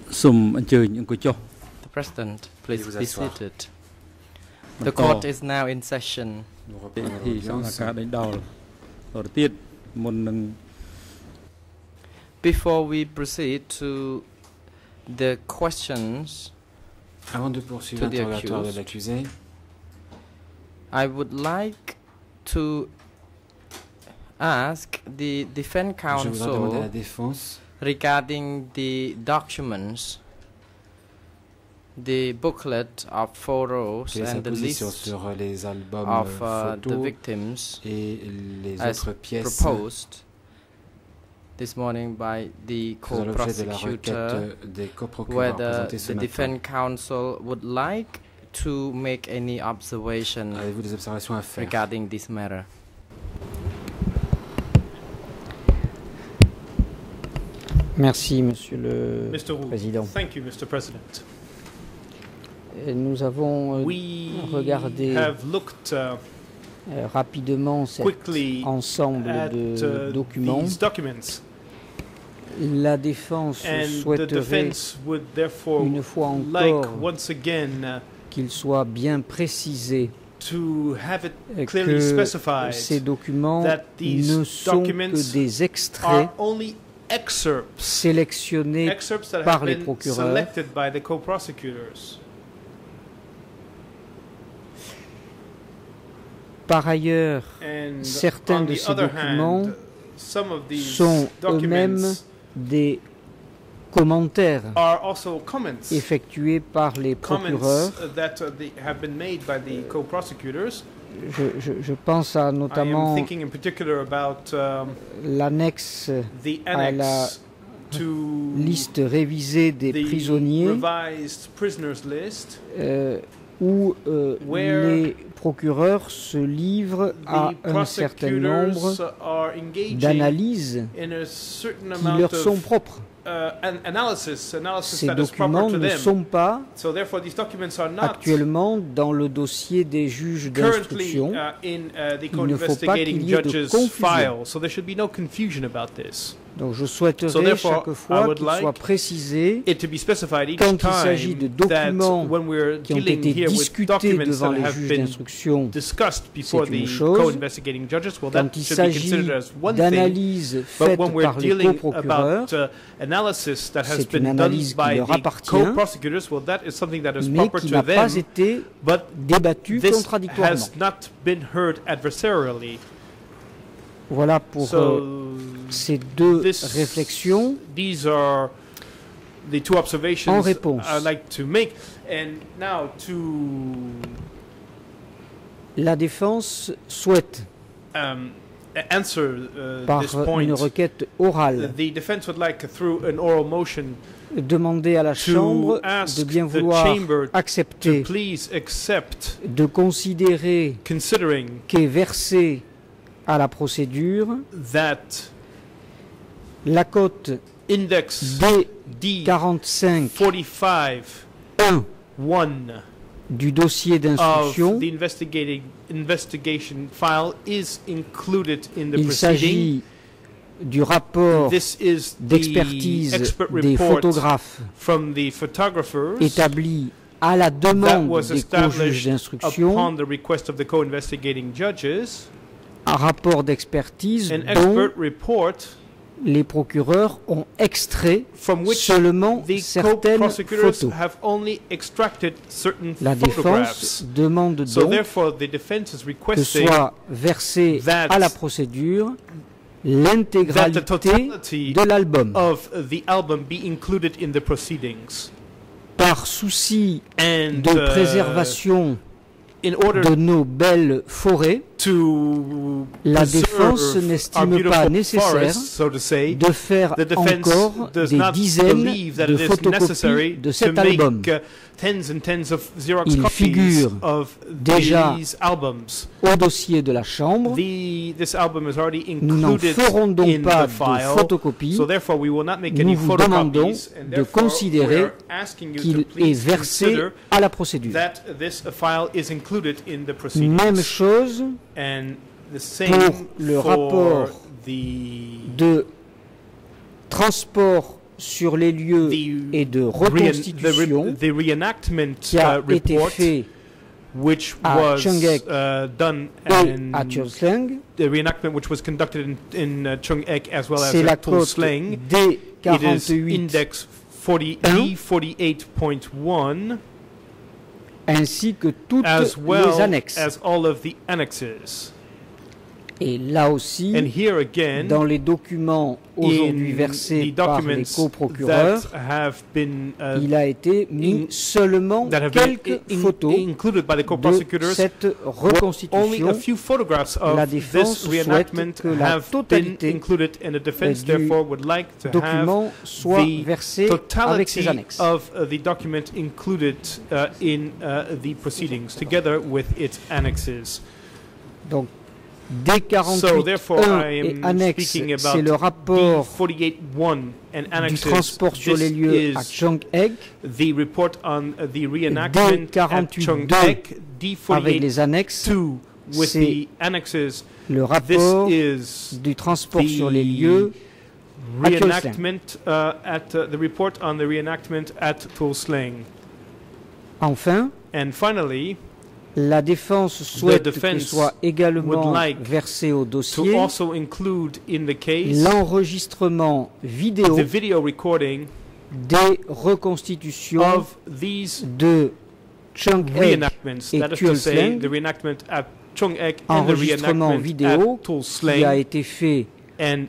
The President, please be seated. The court is now in session. Before we proceed to the questions Avant de poursuivre l'interrogatoire de l'accusé, I would like to ask the defense je voudrais demander à la counsel défense regarding the documents, the booklet of photos quelle est sa and the position list sur les albums of the photos victims et les as autres pièces proposed this morning by the faisant l'objet de la co-prosecutor, requête des coprocureurs whether présentée ce the matin. defense counsel would like to make any observation Avez-vous des observations à faire? regarding this matter? Merci, Monsieur le Mr. Wu. Président. Thank you, Mr. President. Nous avons We regardé have looked rapidement cet quickly ensemble at de documents. these documents, La défense and the souhaiterait defense would therefore une fois like encore once again qu'il soit bien précisé to have it clearly que specified ces documents that these ne sont documents que des extraits are only excerpts sélectionnés that par have les been procureurs. selected by the co-prosecutors. Par ailleurs, And certains on de the ces other documents hand, some of these sont eux-mêmes documents des commentaires are also comments effectués par les procureurs. that have been made by the co-prosecutors. Je pense à I am notamment thinking in particular about l'annexe the à la annex to liste révisée des the prisonniers revised prisoners list, où where les procureurs se livrent à the un certain nombre prosecutors are engaging d'analyses in a certain qui amount leur sont of propres. analysis Ces that is proper documents to ne them. sont pas So therefore, these documents are not actuellement dans le dossier des juges currently d'instruction. in the Il ne faut pas qu'il co-investigating y ait de judge's confusion. file. So there should be no confusion about this. Donc je souhaiterais So therefore, chaque I fois would qu'il like soit précisé It to be specified each quand il s'agit de time that documents when we're qui ont dealing été here with discutés documents devant that les have juges been d'instruction, discussed before c'est une the chose. co-investigating judges, well, quand that il should be s'agit considered as one thing. d'analyses But faites when we're par les dealing coprocureurs, about analysis that has c'est been une done analyse qui by leur the appartient, co-prosecutors, well, that is something that is mais proper qui to n'a pas them. été But débattue this contradictoirement. has not been heard adversarially. Voilà pour So ces deux this- réflexions. These are the two observations En réponse. I'd like to make. And now to La défense souhaite, answer par this une point, requête orale, the defense would like, through an oral motion, demander à la Chambre ask de bien the vouloir chamber to accepter, please accept, de considérer considering qu'est versé à la procédure that la cote index D 45 45 1 1 du dossier of d'instruction. the investigation file is included in the Il proceeding. s'agit du rapport This is the d'expertise expert des report photographes from the photographers établi à la that demande was des co-juges established d'instruction, upon the request of the co-investigating judges. un rapport d'expertise An dont expert report les procureurs ont extrait from which seulement the certaines co-prosecutors photos. have only extracted certain La photographs. défense demande So donc therefore, the defense is que requesting soit versée that à la procédure that the l'intégralité totality de l'album. of the album be included in the proceedings. Par souci And de préservation in order de nos belles forêts, to la preserve défense our n'estime beautiful pas nécessaire forests, so to say, de faire the defense encore does des not dizaines believe that de it is photocopies necessary de to cet make album. tens and tens of Xerox Il copies figure of déjà these albums. Au dossier de la Chambre, This album is already nous n'en included ferons donc in pas the de file, photocopies. so therefore we will not make Nous any vous demandons photocopies, and de therefore considérer we are asking you qu'il to est please versé consider à la procédure. that this file is included in the proceedings. Même chose And the same pour le for rapport the de transport sur les lieux et de reconstitution the reenactment qui a été report, fait which à was Chongqing done et in à Tuolsleng, the reenactment which was conducted in Chongqing as well as c'est la at cote Tuolsleng. It is D48 index 48.1 ainsi que toutes as les well annexes. as all of the annexes. Et là aussi, And here again, dans les documents aujourd'hui in versés the par les documents coprocureurs, that have been il a été mis seulement that have been quelques photos included by the de co-prosecutors. cette Only reconstitution. a few photographs La of défense this souhaite reenactment que la have been totalité included, and the defense du therefore would like to have document soit the versé avec totality ses annexes. of the document included in the proceedings, together with its annexes. Donc, So therefore, D48.1 I et am annexe, speaking c'est about le rapport D48.1 and du annexes. transport sur les lieux à This is Chongqing the report on the reenactment at D48.2 Chongqing, avec les annexes. D48.2 with C'est the annexes. le This rapport is du transport sur les the lieux à Tuolsleng. reenactment the report on the reenactment at Tuolsleng. Enfin, And finally, la défense souhaite que defense soit également would like versé au to dossier also include in the case l'enregistrement vidéo the video recording des reconstitutions of these de Chongqing, reenactments. et That is to say, Tuolsleng, the reenactment at Chongqing and the enregistrement reenactment vidéo at qui a Tuolsleng. été fait And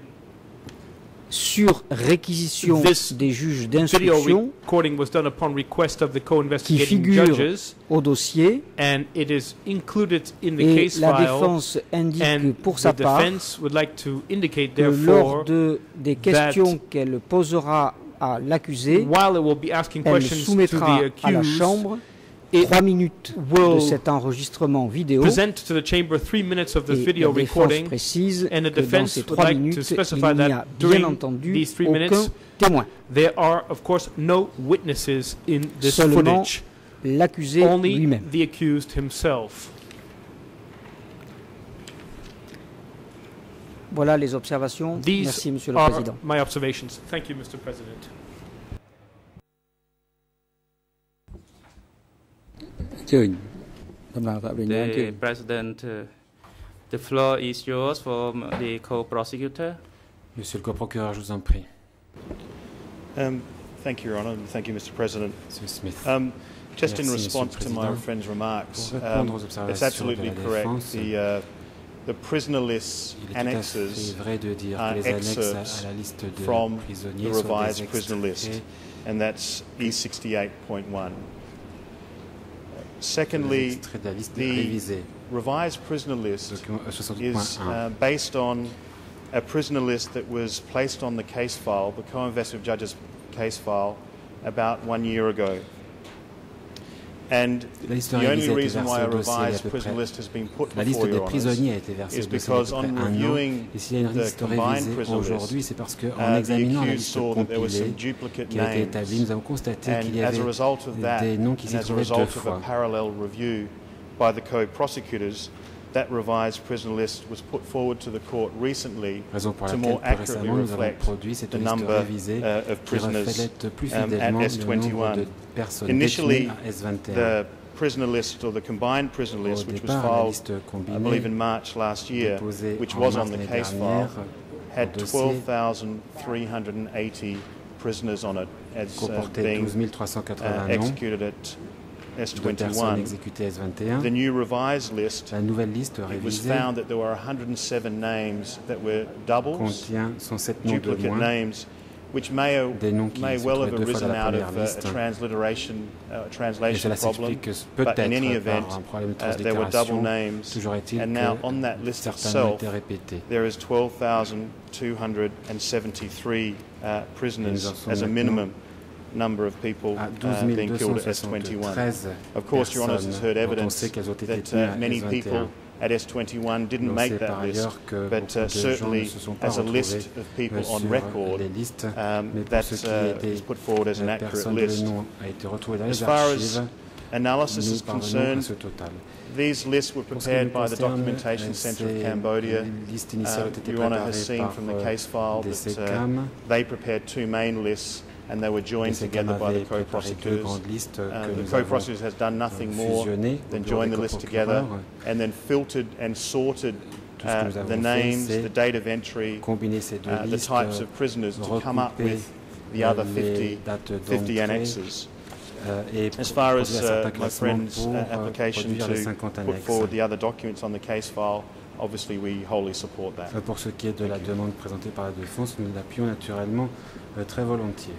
sur réquisition This des juges video d'instruction recording was done upon request of the qui co-investigating figure judges, au dossier, and it is included in the et case la file. défense indique And pour the sa part defense would like to indicate, que therefore, lors des questions qu'elle posera à l'accusé, while it will be asking elle questions to soumettra the à la accused, Chambre it 3 minutes de will cet enregistrement vidéo, present to the chamber 3 minutes of this et video la défense recording, précise and the que dans defense ces would 3 like to minutes, il specify n'y a that bien during entendu these 3 aucun minutes, témoin. there are, of course, no witnesses in this Seulement footage, l'accusé only lui-même. the accused himself. Voilà les observations. These Merci, Monsieur le are Président. my observations. Thank you, Mr. President. The President, the floor is yours from the co-prosecutor. Monsieur le coprocureur, je vous en prie. Thank you, Your Honour, and thank you, Mr. President. Monsieur Smith. Just in Merci, response Monsieur to le my Président. friend's remarks, Pour répondre aux it's observations de absolutely la correct. défense, The prisoner list il est tout à annexes fait vrai de dire are que les annexes excerpts à la liste de from the prisonniers sont revised des prisoner list, extraits and that's E68.1. des Secondly, extraits de la liste the révisée. revised prisoner list Document is 60.1. based on a prisoner list that was placed on the case file, the co-investigative judge's case file, about 1 year ago. And La liste the révisée only a été reason why versée a au dossier il y a à revised peu prisoner près. list has been put La liste before des Your Honours prisonniers a été versée is au dossier il y a because à peu on près un an. reviewing Et s'il y a une the liste combined révisée prisoner list, aujourd'hui, c'est parce qu'en the examinant la accused liste saw that there was some compilée duplicate qui a été établie, names. nous avons constaté qu'il y And as a avait result of that, des noms qui and s'y as a trouvaient deux result of a fois. parallel review by the co-prosecutors, that revised prisoner list was put forward to the court recently Raison pour to laquelle more plus accurately récemment nous avons reflect produit cette the liste number révisée of qui prisoners reflète plus at fidèlement le nombre S21. de personnes Initially, détenues à S21. the prisoner list or the combined prisoner Au list, which was départ, la filed, liste I combinée believe, in March last year, déposée which en was mars on the l'année case dernière file, au had dossier 12,380 prisoners on it as comportait being 12 380 noms executed at de personnes S21. exécutées à S21. The new revised list, La nouvelle liste it was révisée found that there were 107 names that were doubles, contient 107 noms de duplicate moins, names, which may des noms qui se well have trouvaient deux fois dans arisen la out première of liste. a transliteration Et translation cela problem. s'explique But in any peut-être event, par un problème de there were double translittération. names, Toujours est-il and now on that que list certains noms itself, étaient répétés. there is 12,273 prisoners Et nous en sommes as a maintenant minimum number of people à being killed at S21. 12 Of course, Your Honours has heard personnes dont on evidence sait qu'elles ont été that détenues à many S21. people at S21 didn't On make sait that par list, ailleurs que but beaucoup de gens ne certainly se sont pas as a list retrouvés of people on sur record, les listes, mais pour that ce qui est is put forward as an des accurate personnes dont list. le nom a été retrouvé dans As les far as archives, analysis nous is parvenons à concerned, ce total. these lists were Pour ce qui nous prepared by the concerne, Documentation Centre of ces Cambodia. listes initiales ont été Your Honour has préparées seen par from the case file des that SECAM. they prepared two main lists and they were joined together by the co-prosecutors. The co-prosecutors has done nothing more than join the list together and then filtered and sorted the names, the date of entry, the types of prisoners to come up with the other 50 annexes. As far as my friend's application to put forward the other documents on the case file, obviously we wholly support that. Pour ce qui est de la demande présentée par la défense, nous l'appuyons naturellement très volontiers.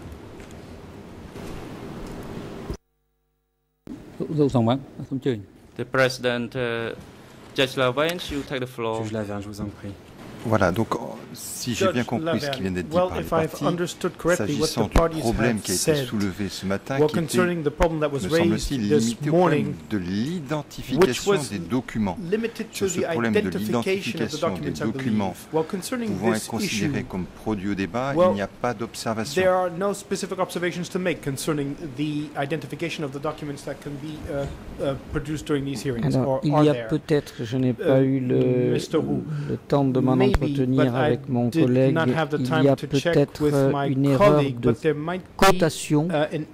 The President, Judge Lavange, you take the floor. Juge Lavergne, je vous en prie. Voilà, donc si j'ai bien compris ce qui vient d'être dit par les parties, s'agissant du problème qui a été soulevé ce matin, qui était, me semble-t-il, limité au problème de l'identification des documents. Sur ce problème de l'identification des documents pouvant être considérés comme produits au débat, il n'y a pas d'observation. There are no specific observations to make concerning the identification of the documents that can be produced during these hearings. Alors, il y a peut-être, je n'ai pas eu le temps de m'en entretenir avec mon collègue, il y a peut-être une erreur de cotation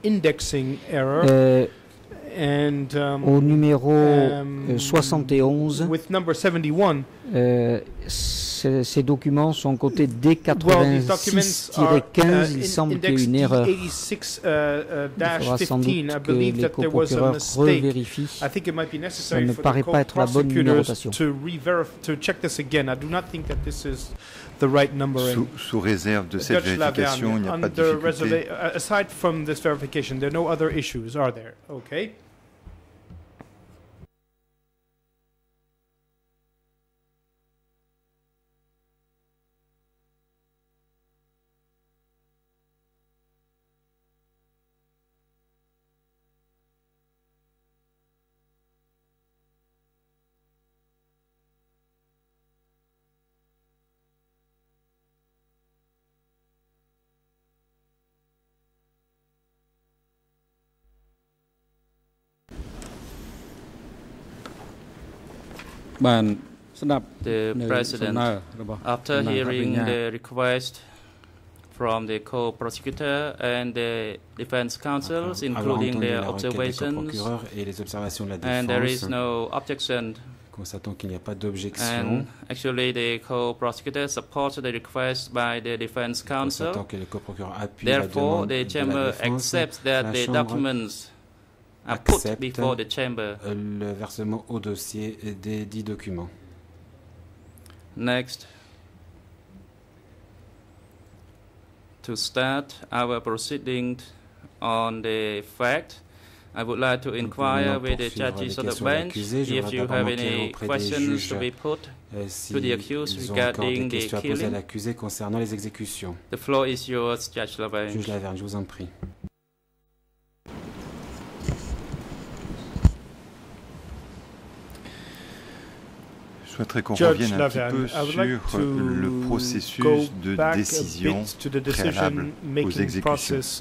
au numéro 71. Ces documents sont cotés D86-15. Il semble qu'il y ait une erreur. Il faudra sans doute que les coprocureurs revérifient. Ça ne me paraît pas être la bonne numérotation. Sous réserve de cette vérification, il n'y a pas de difficulté. Aside from this verification, there are no other issues, are there? Okay. The President, after hearing the request from the co-prosecutor and the defense counsels, including their observations, and there is no objection, constatant qu'il n'y a pas d'objection, and actually the co-prosecutor supports the request by the defense counsel. Therefore, the chamber accepts that the documents are put before the chamber. Le versement au dossier des 10 documents. Next, to start our proceedings on the fact, I would like to inquire with the judges of the bench if you have any questions to be put to the accused regarding the killing. The floor is yours, Judge Lavergne. Juge Lavergne, je vous en prie. Je souhaiterais qu'on revienne un petit peu sur le processus de décision préalable aux exécutions.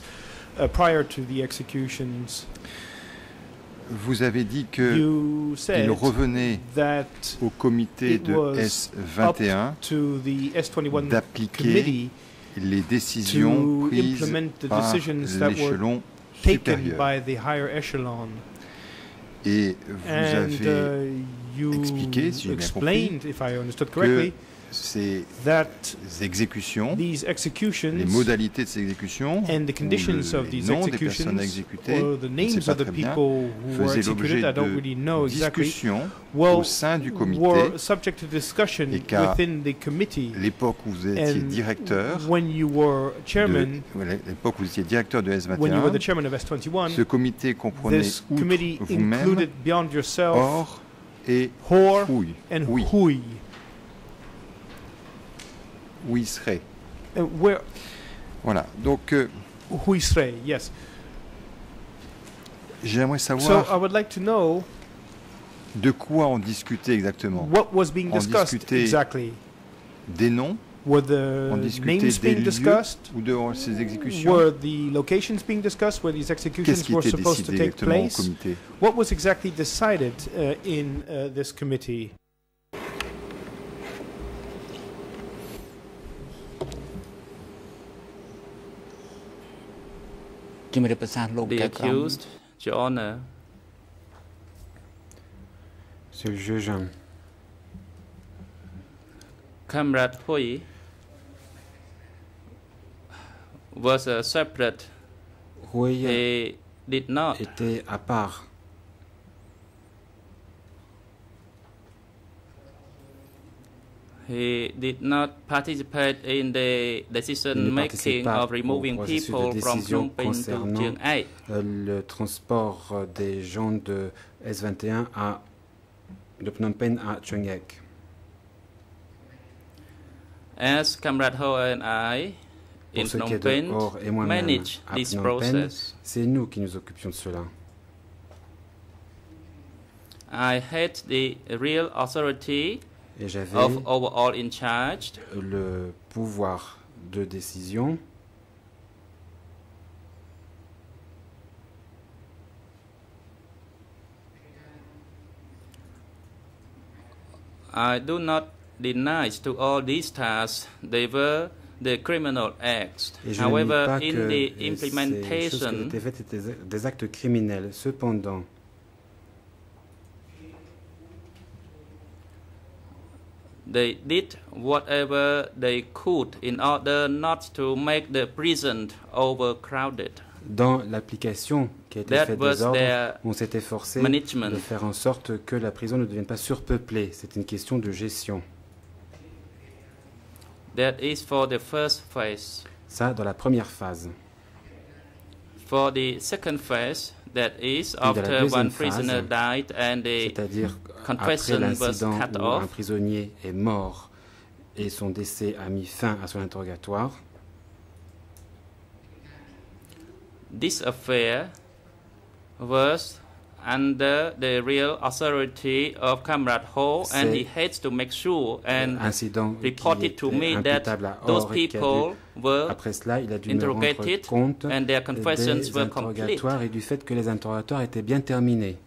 Vous avez dit qu'il revenait au comité de S21 d'appliquer les décisions prises par l'échelon supérieur. Et vous avez expliqué, si j'ai bien compris, que ces exécutions, les modalités de ces exécutions, ou les noms des personnes exécutées, je ne sais pas très bien, faisaient l'objet de discussions au sein du comité, et qu'à l'époque où vous étiez directeur, de S21, ce comité comprenait outre vous-même, Or et Houy. Ouisseré. Voilà, donc yes. J'aimerais savoir I would like to know de quoi on discutait exactement. What was being discussed exactly? Des noms? Were the names being discussed? Ou de ces exécutions? Were the locations being discussed where these executions were supposed to take place? What was exactly decided in this committee? The accused, Your Honor. Monsieur le juge. Comrade Hui was a separate. He did not était à part. He did not participate in the decision making of removing people from Phnom Penh to Chiang Mai. Le transport des gens de S21 de Phnom Penh à Chiang Mai. As Comrade Ho and I in Phnom Penh manage this process. C'est nous qui nous occupions de cela. I had the real authority et j'avais of overall in charge. Le pouvoir de décision. I do not deny to all these tasks they were the criminal acts. However, in the implementation, étaient des actes criminels. Cependant, they did whatever they could in order not to make the prison overcrowded. Dans l'application qui a été faite des ordres, on s'est efforcé de faire en sorte que la prison ne devienne pas surpeuplée. C'est une question de gestion. That is for the first phase. Ça, dans la première phase. For the second phase, that is after one prisoner died and the confession was cut off. Un prisonnier est mort et son décès a mis fin à son interrogatoire. This affair was under the real authority of Comrade Ho, and he had to make sure and reported to me that those people were interrogated and their confessions were complete. Et du fait que les interrogatoires étaient bien terminés.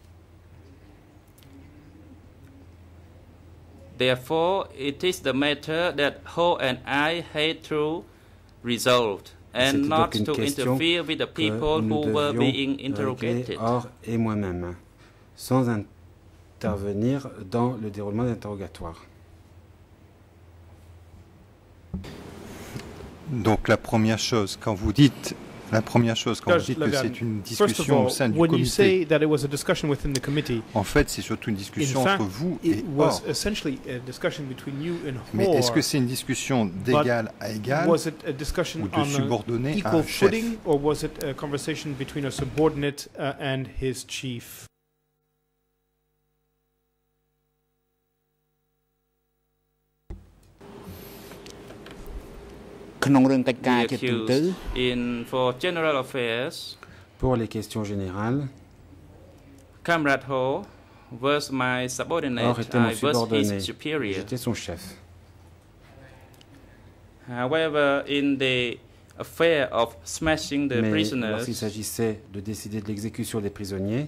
Therefore, it is the matter that Ho and I had to resolve, and not to interfere with the people who were being interrogated. Or et moi-même, sans intervenir dans le déroulement d'interrogatoire. Donc la première chose, quand vous dites que c'est une discussion au sein du comité, en fait c'est surtout une discussion entre vous et Or. Mais est-ce que c'est une discussion d'égal à égal ou de subordonné à un chef? For general affairs, pour les questions générales, Comrade Ho was my subordinate. Or était mon I was subordonné. his superior. J'étais son chef. However, in the affair of smashing the prisoners, lorsqu'il s'agissait de décider de l'exécution des prisonniers,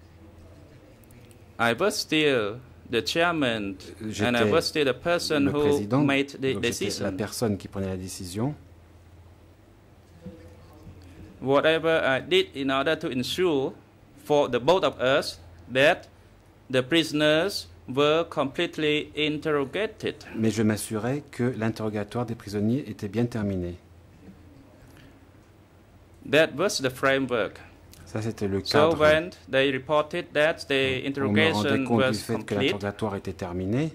I was still the chairman, and I was still the person who made the decision. La personne qui prenait la décision. Whatever I did in order to ensure for the both of us that the prisoners were completely interrogated. Mais je m'assurais que l'interrogatoire des prisonniers était bien terminé. That was the framework. Ça, c'était le cadre. So when they reported that the interrogation on me rendait compte was du fait que complete, l'interrogatoire était terminé.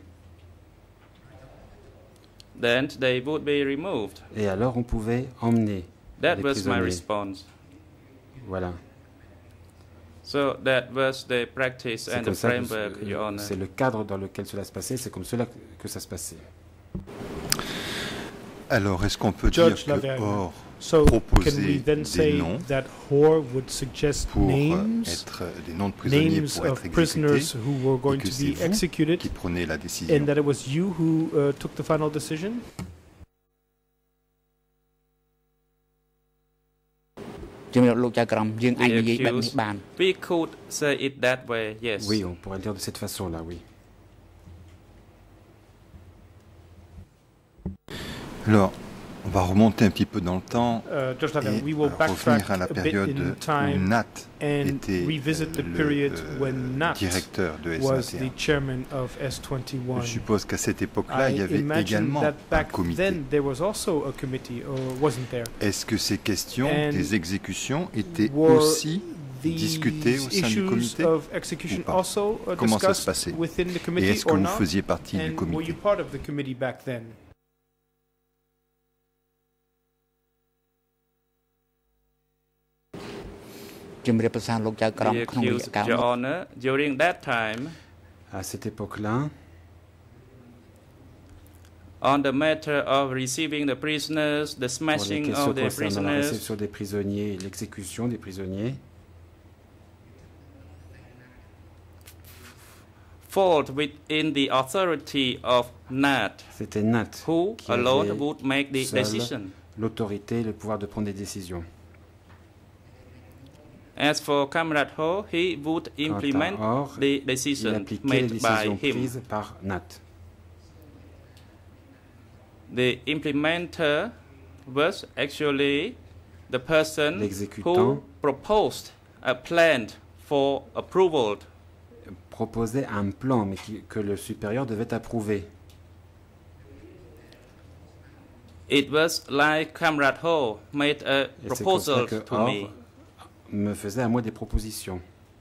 Then they would be removed. Et alors, on pouvait emmener That les was prisonniers. my response. Voilà. So that was the practice and the framework, Your Honor. C'est le cadre dans lequel cela se passait. C'est comme cela que ça se passait. Alors, est-ce qu'on peut dire que Or proposait des noms pour être des noms de prisonniers pour être exécutés, et que c'est vous qui prenez la décision? And that it was you who took the final decision? We could say it that way, yes. Oui, on pourrait le dire de cette façon-là, oui. Alors, On va remonter un petit peu dans le temps et revenir à la période où Nat était le directeur de S21. Je suppose qu'à cette époque-là, il y avait également un comité. Est-ce que ces questions des exécutions étaient aussi discutées au sein du comité ou pas? Comment ça se passait? Et est-ce que vous faisiez partie du comité? Your Honor, during that time, à cette époque-là, on the matter of receiving the prisoners, the smashing of the prisoners, la réception des prisonniers, l'exécution des prisonniers, fault within the authority of Nat, c'était Nat who alone would make the decision. L'autorité, le pouvoir de prendre des décisions. As for Comrade Ho, he would implement the decision made by him. Par Nat. The implementer was actually the person who proposed a plan for approval. Proposait un plan, mais que le supérieur devait approuver. It was like Comrade Ho made a proposal to me. Me faisait à moi des propositions.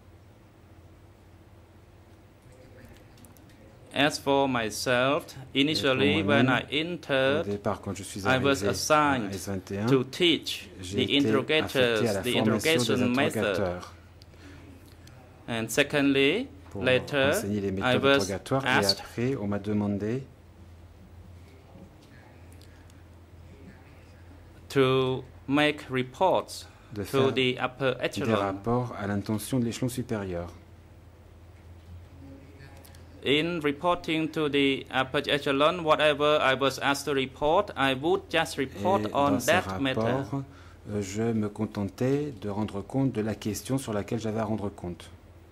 As for myself, initially when I entered, I was assigned to teach the interrogators the interrogation method. And secondly, later, I was asked on m'a demandé to make reports de to the upper des echelon. rapports à l'intention de l'échelon supérieur. In reporting to the upper echelon, whatever I was asked to report, I would just report on that matter. Je me contentais de rendre compte de la question sur laquelle j'avais à rendre compte.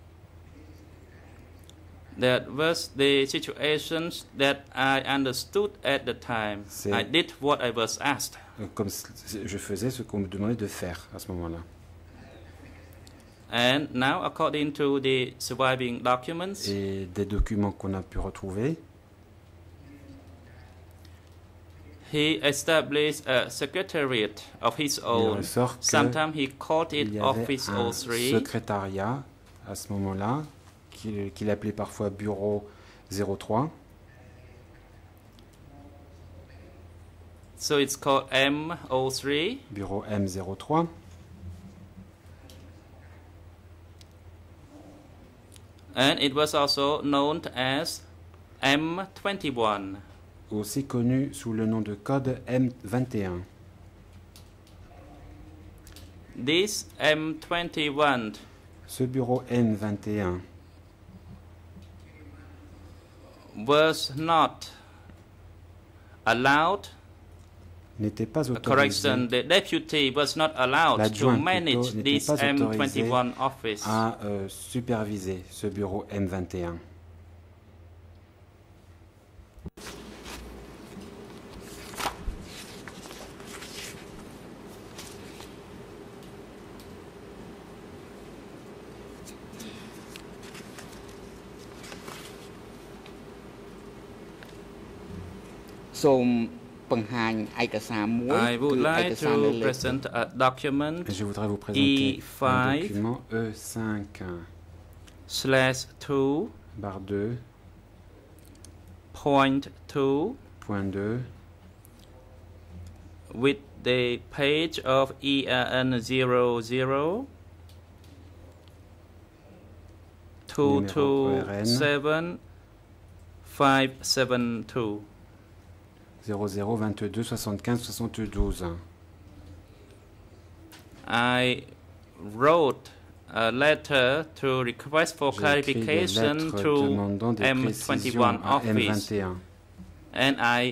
That was the situations that I understood at the time. I did what I was asked. Comme je faisais ce qu'on me demandait de faire à ce moment-là. And now, according to the surviving documents, et des documents qu'on a pu retrouver, he established a secretariat of his own. Sometimes he called it Office 03. Secrétariat à ce moment-là, qu'il appelait parfois Bureau 03. So it's called M03. Bureau M03. And it was also known as M21. Aussi connu sous le nom de code M21. This M21. Ce bureau M21 was not allowed. N'était pas autorisé. Correction, the deputy was not allowed to manage this M21 office. À superviser ce bureau M21. I would like to present a document Je voudrais vous présenter un document E5/2 barre 2 point 2 with the page of ERN 00 227-572. 00 22 75 72. I wrote a letter to request for clarification to M21 office, and I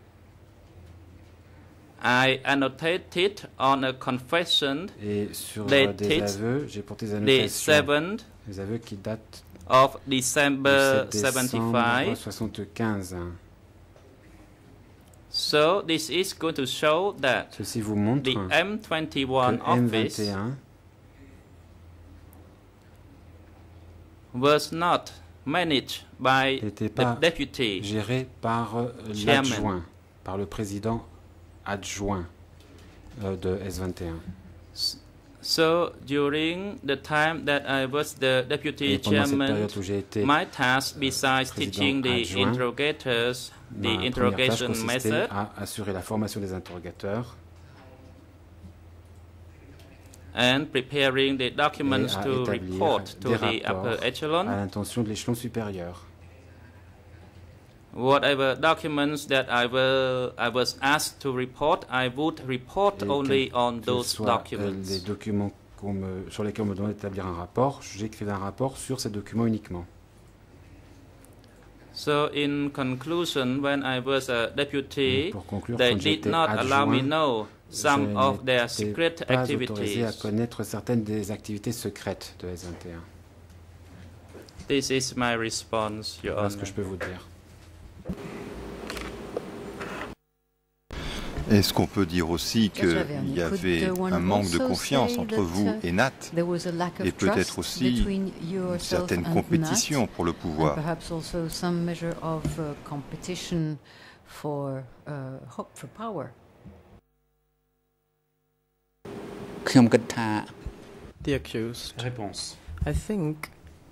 annotated on a confession dated the 7th of December 75. So this is going to show that ceci vous montre the M21 office was not managed by the deputy géré par l'adjoint, par le président adjoint de S21. So during the time that I was the deputy chairman, my task besides teaching the interrogators the interrogation method, à assurer la formation des interrogateurs and preparing the documents to report to the upper echelon. À l'intention de l'échelon supérieur. Whatever documents that I was asked to report, I would report only on those documents. Les documents sur lesquels on me demande d'établir un rapport, j'écris un rapport sur ces documents uniquement. So in conclusion, when I was a deputy, they did not allow me know some of their secret activities. À connaître certaines des activités secrètes de S21. This is my response, Your Honor. Voilà ce que je peux vous dire. Est-ce qu'on peut dire aussi qu'il y avait un manque de confiance entre vous et Nat, et peut-être aussi une certaine compétition pour le pouvoir? The accused. Réponse. I think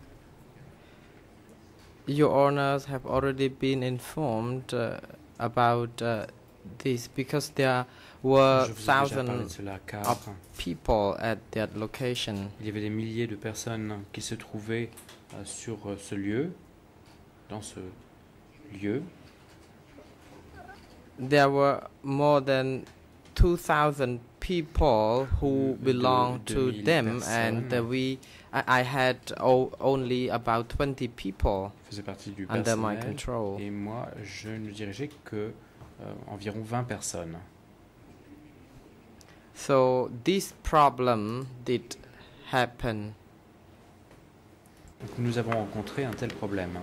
Your Honors have already been informed about this because there were thousands of people at that location. Il y avait des milliers de personnes qui se trouvaient sur ce lieu, dans ce lieu. There were more than 2,000 people who belonged to them, and I had only about 20 people under my control. Et moi, je ne dirigeais que environ 20 personnes. So this problem did happen. Donc nous avons rencontré un tel problème.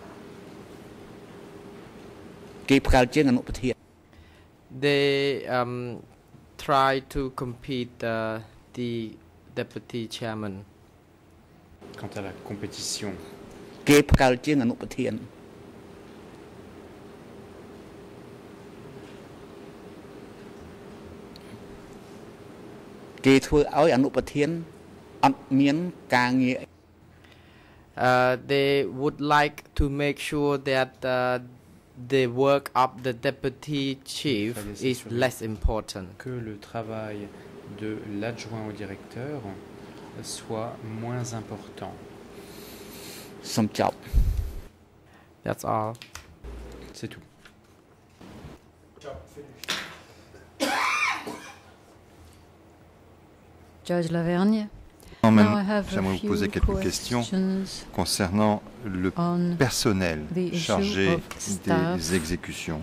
They tried to compete the deputy chairman. Quant à la compétition, they would like to make sure that the work of the deputy chief is less important. Que le travail de l'adjoint au directeur soit moins important. That's all. C'est tout. Judge Lavergne. J'aimerais vous poser quelques questions concernant le personnel chargé des exécutions.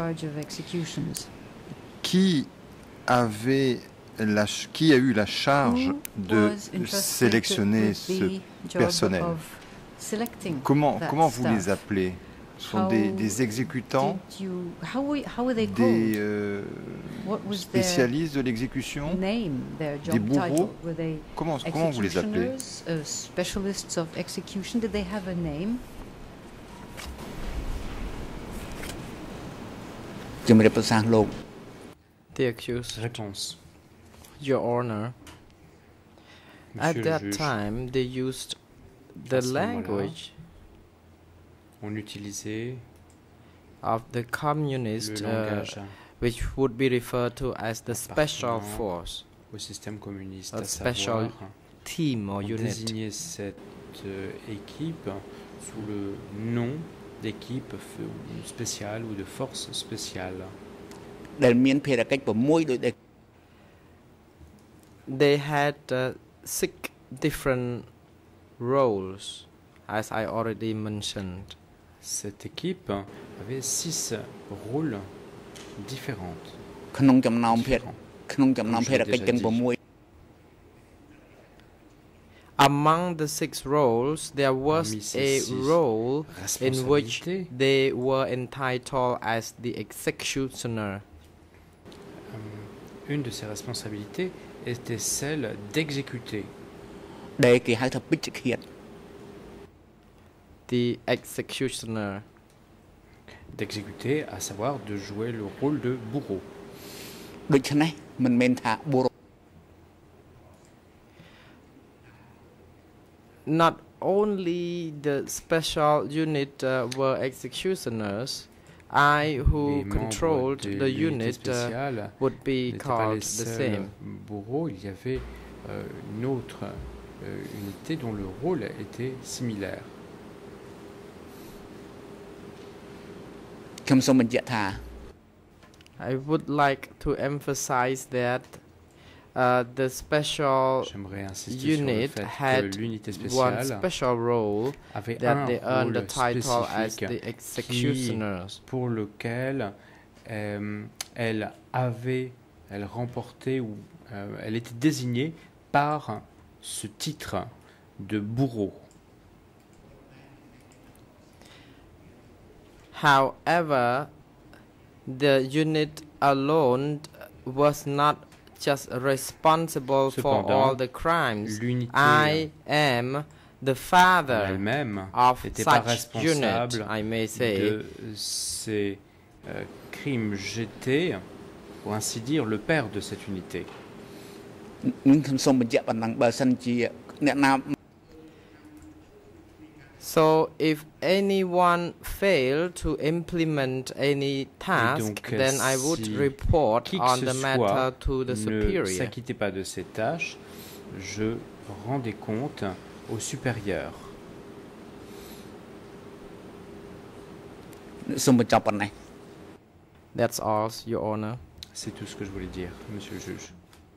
Qui a eu la charge de sélectionner ce personnel? Comment vous les appelez? Ce sont des exécutants, des spécialistes de l'exécution, des bourreaux? Comment vous les appelez? The accused. Réponse. Your Honor, at that time they used the language on utilisait of the communist, which would be referred to as the special force, au système communiste, a special team or unit. Désignait cette équipe sous le nom d'équipe spéciale ou de force spéciale. They had 6 different roles, as I already mentioned. Cette équipe avait 6 rôles différents. Among the 6 roles, there was a role in which they were entitled as the executioner. Une de ces responsabilités était celle d'exécuter. The executioner. D'exécuter, à savoir de jouer le rôle de bourreau. Not only the special unit were executioners, I who controlled the unit would be called the same. Bourreaux, il y avait une autre unité dont le rôle était similaire. I would like to emphasize that the special unit had one special role that they earned the title as the executioners. Pour lequel elle remportait ou elle était désignée par ce titre de bourreau. However, the unit alone was not just responsible for all the crimes. I am the father of such unit, I may say. De ces crimes, j'étais, pour ainsi dire, le père de cette unité. So if anyone failed to implement any task, then I would report on the matter to the superior. Ne s'acquittait pas de ces tâches, je rendais compte au supérieur. That's all, Your Honor. C'est tout ce que je voulais dire, Monsieur le juge.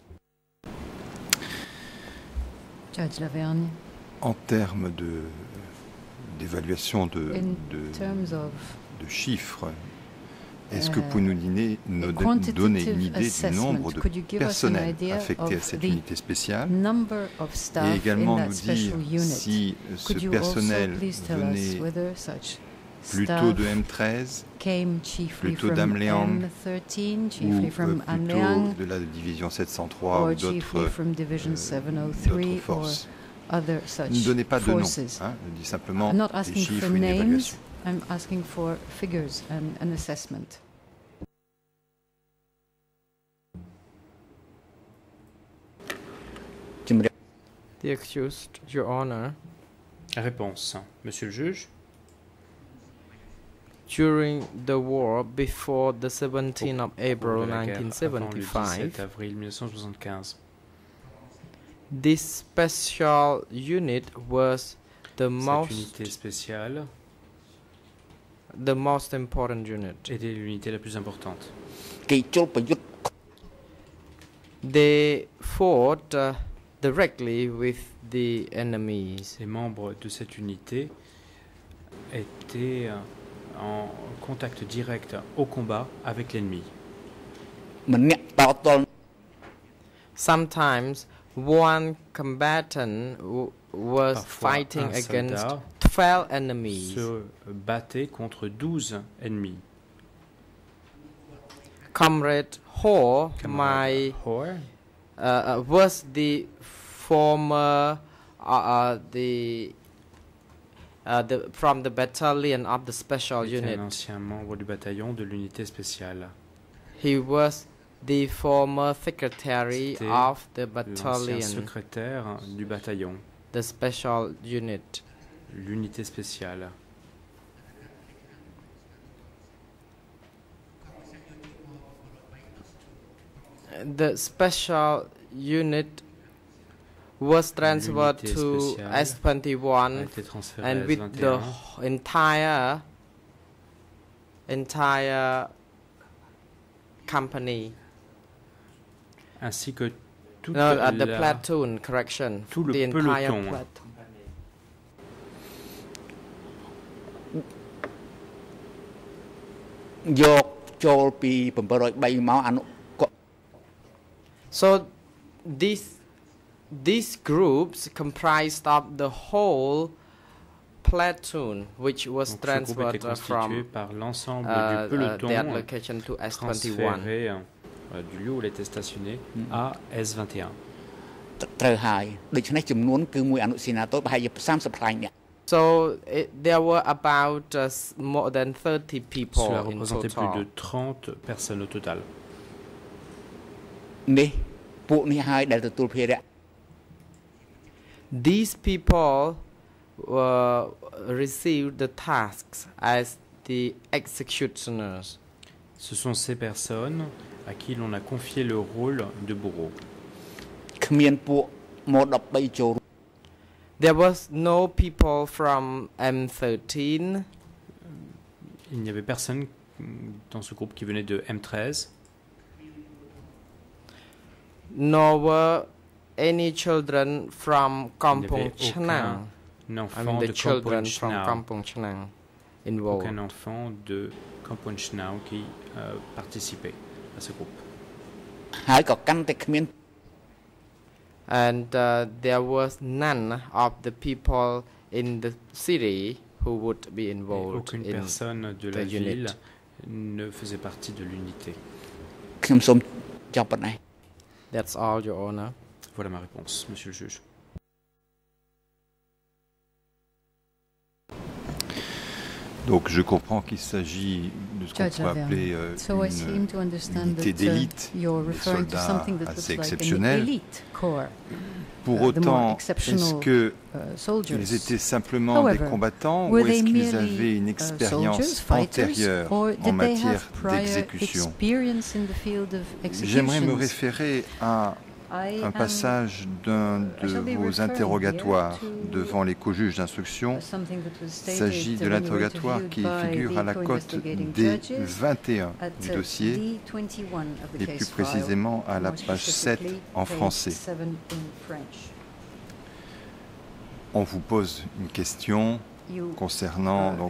Judge Lavergne. En termes d'évaluation de chiffres, est-ce que vous pouvez nous donner une idée du nombre de personnels affectés à cette unité spéciale et également nous dire si ce personnel venait plutôt de M13, plutôt d'Amliang ou plutôt de la division 703 ou d'autres forces? Ne donnez pas de nom, ne dis simplement des chiffres, une évaluation. I'm asking for figures and an assessment. The accused, Your Honor. Réponse, Monsieur le juge. During the war before the 17th of April 1975, avril 1975, this special unit was the most important unit. Était l'unité la plus importante. They fought directly with the enemies. Les membres de cette unité étaient en contact direct au combat avec l'ennemi. Sometimes one combatant was fighting against 12 enemies. Se battait contre 12 ennemis. Comrade Ho, was the former from the battalion of the special unit. Un ancien membre du bataillon de l'unité spéciale. He was the former secretary of the battalion. L'ancien secrétaire du bataillon. The special unit. L'unité spéciale. The special unit was transferred to S21 and with the entire company. Ainsi que toute the platoon, correction. Tout the le entire peloton. Platoon. So this these groups comprised of the whole platoon, which was transferred from that location to S21. Du lieu où il était stationné à S21. So there were about more than 30 people Cela in représentait total. plus de 30 personnes au total. These people received the tasks as the executioners. Ce sont ces personnes à qui l'on a confié le rôle de bourreau. There was no people from M13. Il n'y avait personne dans ce groupe qui venait de M13. Nor were any children from Kampong Chnang. The children from Kampong Chnang involved. Aucun enfant de Kampong Chnang qui participait à ce groupe. And there was none of the people in the city who would be involved aucune personne de la ville ne faisait partie de l'unité. That's all, Your Honor. Voilà ma réponse, Monsieur le juge. Donc je comprends qu'il s'agit de ce qu'on peut appeler une unité d'élite, des soldats assez exceptionnels. Pour autant, est-ce qu'ils étaient simplement des combattants ou est-ce qu'ils avaient une expérience antérieure en matière d'exécution? J'aimerais me référer à un passage d'un de vos interrogatoires devant les co-juges d'instruction. Il s'agit de l'interrogatoire qui figure à la cote D21 du dossier, et plus précisément à la page 7 en français. On vous pose une question concernant donc,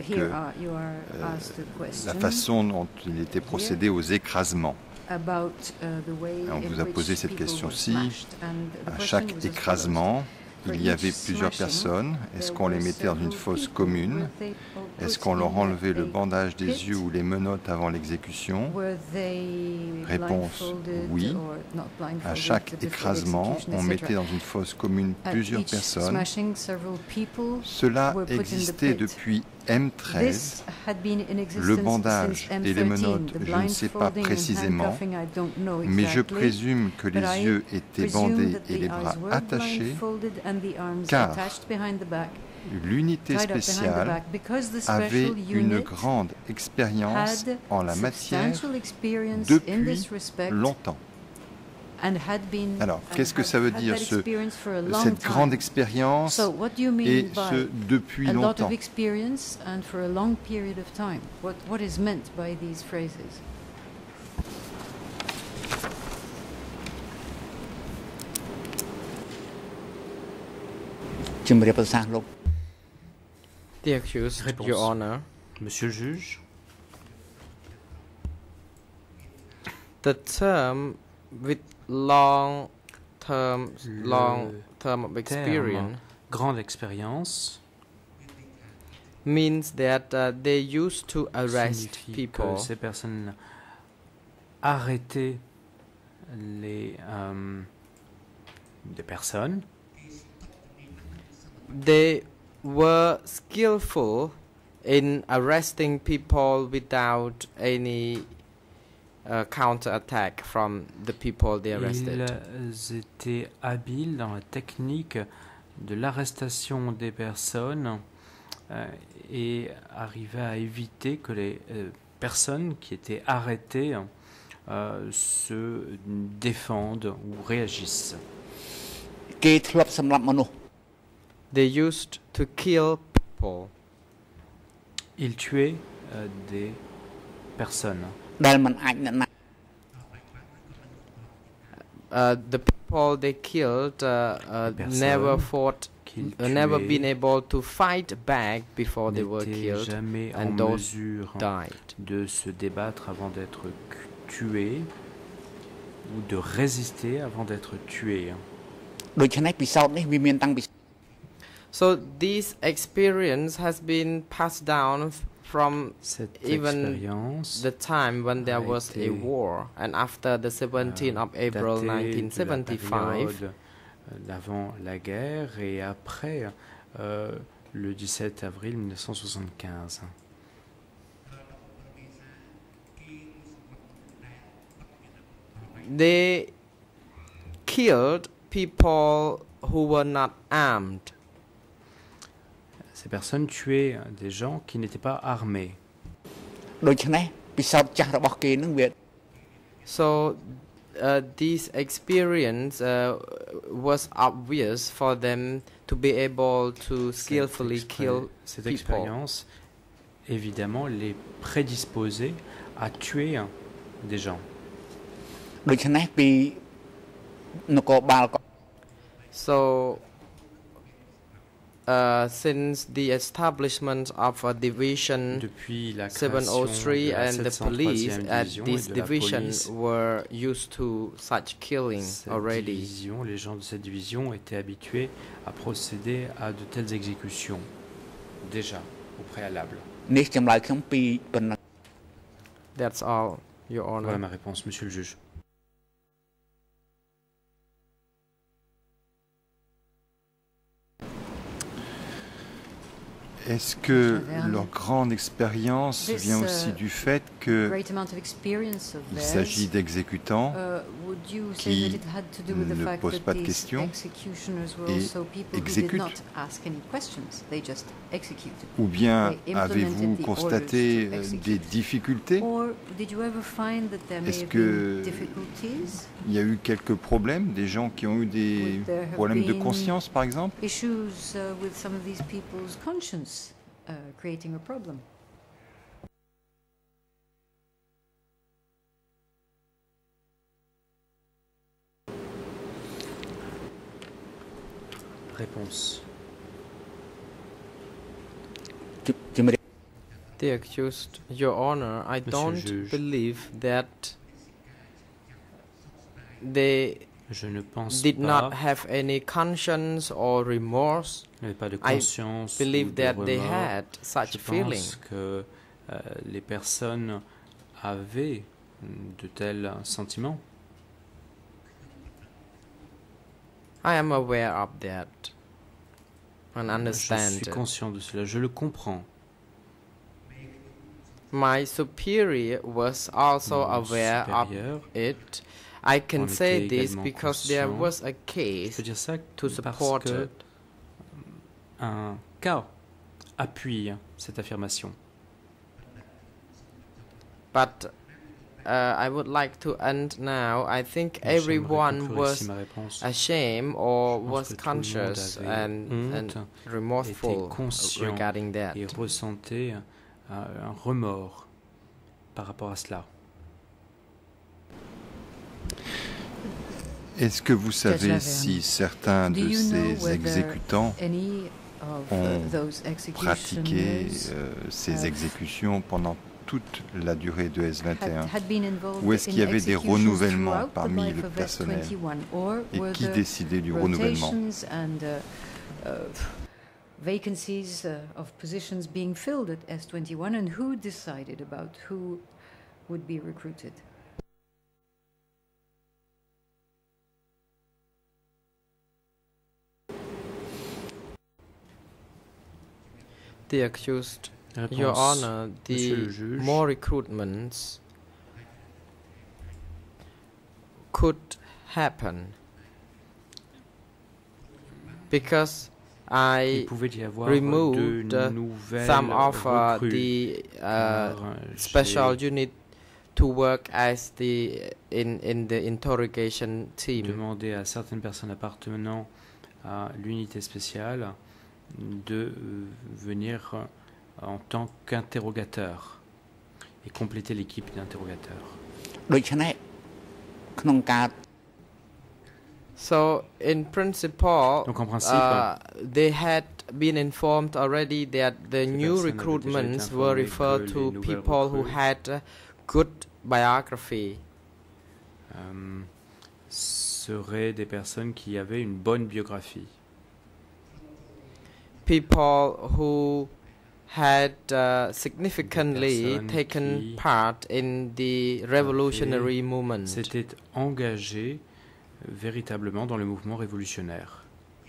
la façon dont il était procédé aux écrasements. On vous a posé cette question-ci. À chaque écrasement, il y avait plusieurs personnes. Est-ce qu'on les mettait dans une fosse commune? Est-ce qu'on leur enlevait le bandage des yeux ou les menottes avant l'exécution? Réponse oui. À chaque écrasement, on mettait dans une fosse commune plusieurs personnes. Cela existait depuis M13. Le bandage et les menottes, je ne sais pas précisément, mais je présume que les yeux étaient bandés et les bras attachés, car l'unité spéciale avait une grande expérience en la matière depuis longtemps. Alors, qu'est-ce que ça veut dire, cette grande expérience et ce depuis longtemps? The accused, Your Honor. Monsieur le juge. The term with long term of experience, grande expérience, means that they used to arrest people. Que ces personnes arrêtaient des personnes. They were skillful in arresting people without any counter-attack from the people they arrested. Ils étaient habiles dans la technique de l'arrestation des personnes et arrivaient à éviter que les personnes qui étaient arrêtées se défendent ou réagissent. They used to kill people. Ils tuaient des personnes. The people they killed never fought, never been able to fight back before they were killed, and those died. De se débattre avant d'être tués ou de résister avant d'être tués. So this experience has been passed down from even the time when there was a war, and after the 17th of April 1975. D'avant la guerre et après le 17 avril 1975. They killed people who were not armed. Ces personnes tuaient des gens qui n'étaient pas armés. So this experience was obvious for them to be able to skillfully kill cette people. Expérience, évidemment, les prédisposait à tuer des gens. So since the establishment of a division 703 and the police at this division were used to such killing already. Les gens de cette division étaient habitués à procéder à de telles exécutions déjà au préalable. That's all, Your Honor. Voilà ma réponse, Monsieur le juge. Est-ce que leur grande expérience vient aussi du fait qu'il s'agit d'exécutants qui ne posent pas de questions et exécutent? Ou bien avez-vous constaté des difficultés? Est-ce qu'il y a eu quelques problèmes, des gens qui ont eu des problèmes de conscience par exemple? Creating a problem. Réponse. The accused, Your Honor, I don't believe that they did not have any conscience or remorse. Pas de conscience. I believe that de they had such feeling. Je pense que les personnes avaient de tels sentiments. I am aware of that and understand. Je suis conscient de cela, je le comprends. My superior was also aware of it. I can say this because there was a case to support it. Un cas appuie cette affirmation. But I would like to end now. I think everyone was ashamed or was conscious and remorseful regarding that. Et ressentait un remords par rapport à cela. Est-ce que vous savez si certains de ces exécutants ont pratiqué ces exécutions pendant toute la durée de S21? Ou est-ce qu'il y avait des renouvellements parmi le personnel? Et qui décidait du renouvellement? Vacancies of positions being filled at S21, and who decided about who would be recruited? The accused, Your Honor, the more recruitments could happen because I removed some of the special unit to work as in the interrogation team. Demander à certaines personnes appartenant à l'unité spéciale de venir en tant qu'interrogateur et compléter l'équipe d'interrogateurs. So, in principle, donc en principe, they had been informed already that the new recruitments were referred to people who had good biography. seraient des personnes qui avaient une bonne biographie. People who had significantly taken part in the revolutionary movement. S'étaient engagés véritablement dans le mouvement révolutionnaire.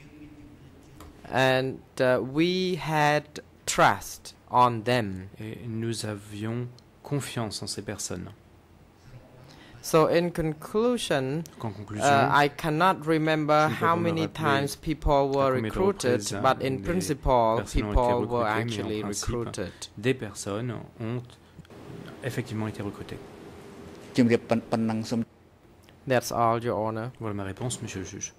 And we had trust on them. Et nous avions confiance en ces personnes. So in conclusion, I cannot remember how many times people were recruited, but in principle, people were actually recruited. Des personnes ont effectivement été recrutées. That's all, Your Honor. Voilà ma réponse, Monsieur le juge.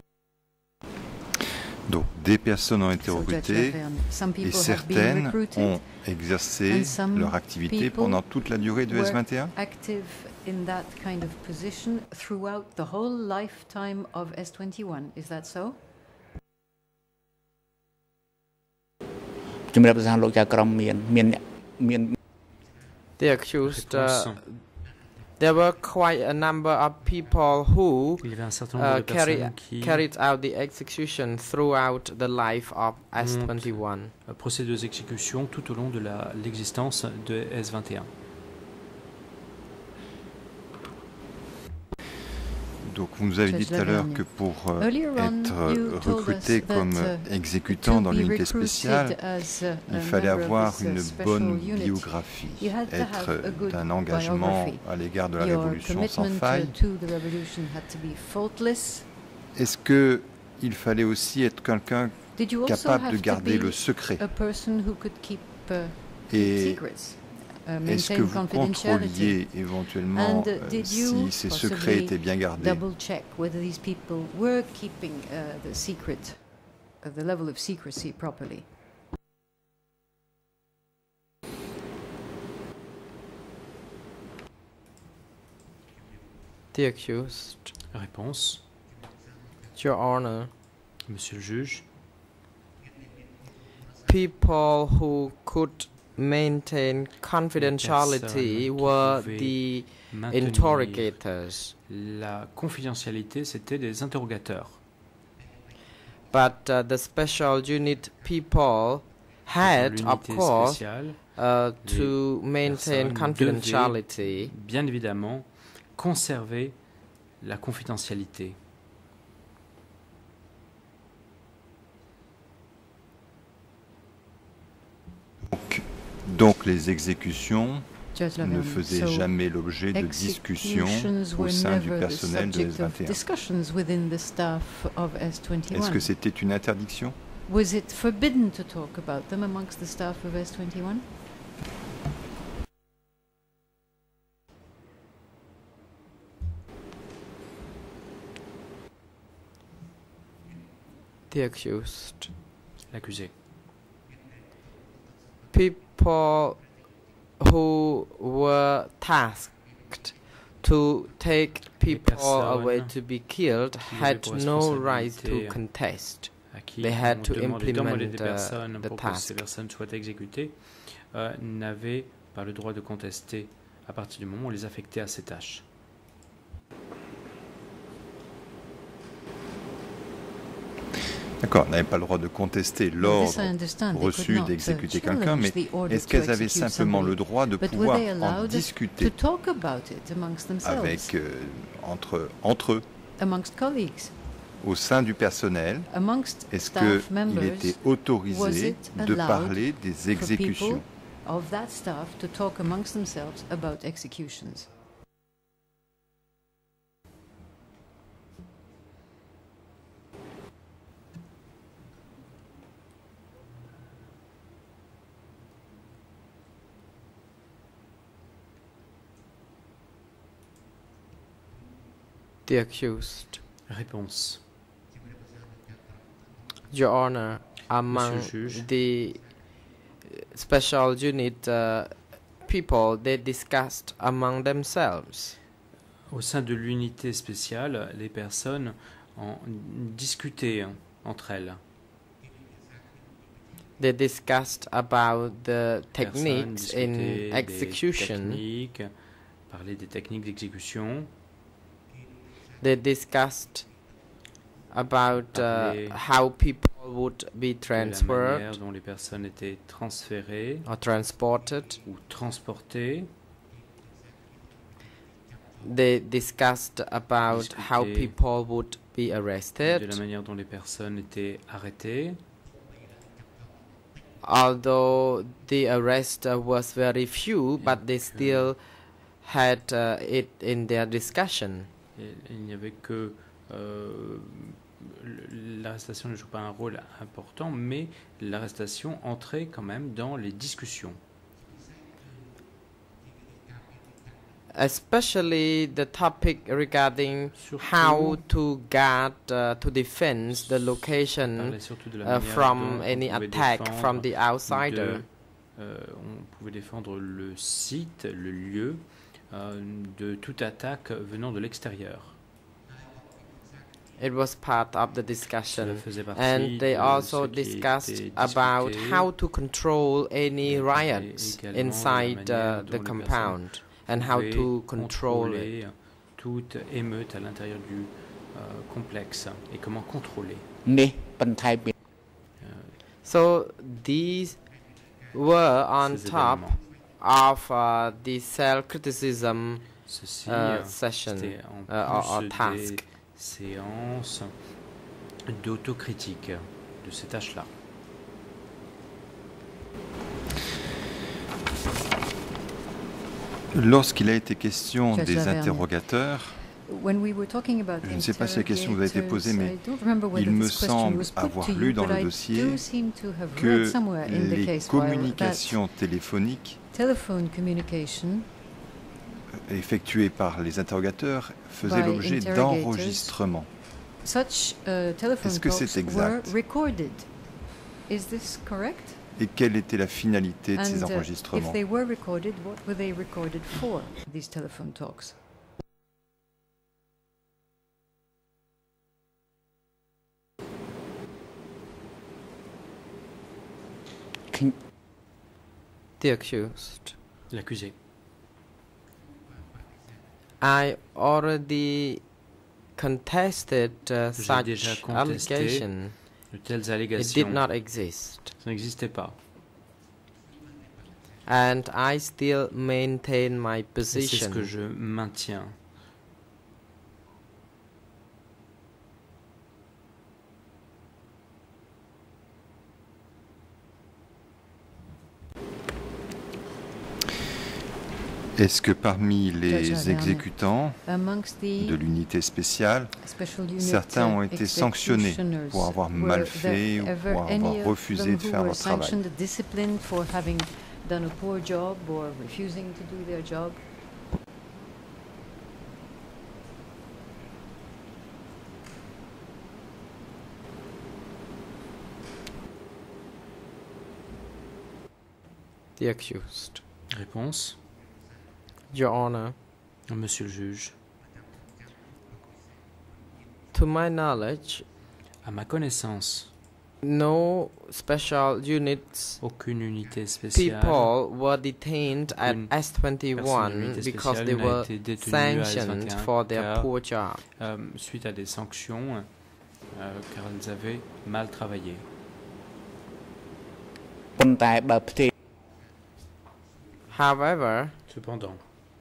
Donc, des personnes ont été recrutées et certaines ont exercé leur activité pendant toute la durée de S21. In that kind of position throughout the whole lifetime of S21. Is that so? The accused, there were quite a number of people who carried out the execution throughout the life of S21. Procédé aux exécutions tout au long de l'existence de S21. Donc vous nous avez dit tout à l'heure que pour être recruté comme exécutant dans l'unité spéciale, il fallait avoir une bonne biographie, être d'un engagement à l'égard de la Révolution sans faille. Est-ce qu'il fallait aussi être quelqu'un capable de garder le secret? Et est-ce que vous contrôliez éventuellement si ces secrets étaient bien gardés? Double check whether these people were keeping the secret, the level of secrecy properly. The accused. Réponse. Your Honor. Monsieur le juge. People who could maintain confidentiality were the interrogators. La confidentialité, c'était des interrogateurs. But the special unit people had, of course, to maintain confidentiality. Bien évidemment, conserver la confidentialité. Donc les exécutions ne faisaient jamais l'objet de discussions au sein du personnel de S21. Est-ce que c'était une interdiction? Was it forbidden to talk about them amongst the staff of S21? The accused. L'accusé. People who were tasked to take people away to be killed had no right to contest. They had to implement the task. Ces personnes soient exécutées, n'avaient pas le droit de contester à partir du moment où on les affectait à ces tâches. D'accord, elles n'avaient pas le droit de contester l'ordre reçu d'exécuter quelqu'un, mais est-ce qu'elles avaient simplement le droit de pouvoir en discuter avec, entre eux, au sein du personnel? Est-ce qu'il était autorisé de parler des exécutions? The accused. Réponse. Your Honor, among the special unit people, they discussed among themselves. Au sein de l'unité spéciale, les personnes ont discuté entre elles. They discussed about the techniques in execution. Parlaient des techniques d'exécution. They discussed about how people would be transferred, la manière dont les personnes étaient transférées or transported. Ou transportées. They discussed about how people would be arrested. De la manière dont les personnes étaient arrêtées. Although the arrest was very few, but they still had it in their discussion. Il n'y avait que l'arrestation ne joue pas un rôle important, mais l'arrestation entrait quand même dans les discussions. Especially the topic regarding how to guard, to defend the location from any attack from the outsider. On pouvait défendre le site, le lieu, de toute attaque venant de l'extérieur. It was part of the discussion, and they also discussed about how to control any riots inside the compound, and how to control it. Toute émeute à l'intérieur du complexe et comment contrôler. So these were on top of the self-criticism session or task. Séance d'autocritique de ces tâches-là. Lorsqu'il a été question des interrogateurs, je ne sais pas si la question vous a été posée, mais il me semble avoir lu dans le dossier que les communications téléphoniques effectuées par les interrogateurs faisaient l'objet d'enregistrements. Est-ce que c'est exact? Et quelle était la finalité de ces enregistrements? The accused. L'accusé. I already contested such allegations. De telles allégations. It did not exist. Ça n'existait pas. And I still maintain my position. C'est ce que je maintiens. Est-ce que parmi les exécutants de l'unité spéciale, certains ont été sanctionnés pour avoir mal fait ou pour avoir refusé de faire leur travail? The accused. Réponse. Your Honor. Monsieur le juge. To my knowledge, à ma connaissance, no special units. Aucune unité spéciale. People were detained at S21 because they were sanctioned for their poor job. Suite à des sanctions, car ils avaient mal travaillé. However, cependant,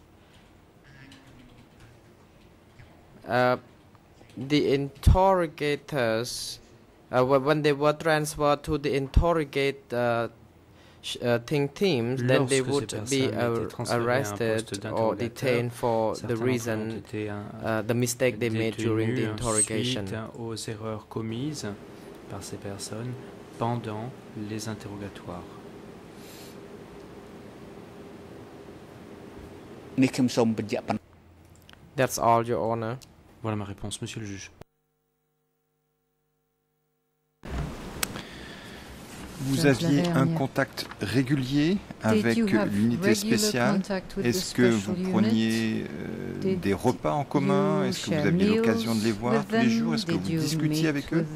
the interrogators, when they were transferred to the interrogate think teams, then they would be arrested or detained for the reason, the mistake they made during the interrogation. Suite aux erreurs commises par ces personnes pendant les interrogatoires. That's all, Your Honor. Voilà ma réponse, monsieur le juge. Vous aviez un contact régulier avec l'unité spéciale. Est-ce que vous preniez des repas en commun? Est-ce que vous aviez l'occasion de les voir tous les jours? Est-ce que vous discutiez avec eux?